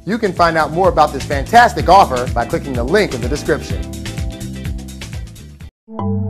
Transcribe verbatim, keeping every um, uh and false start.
You can find out more about this fantastic offer by clicking the link in the description.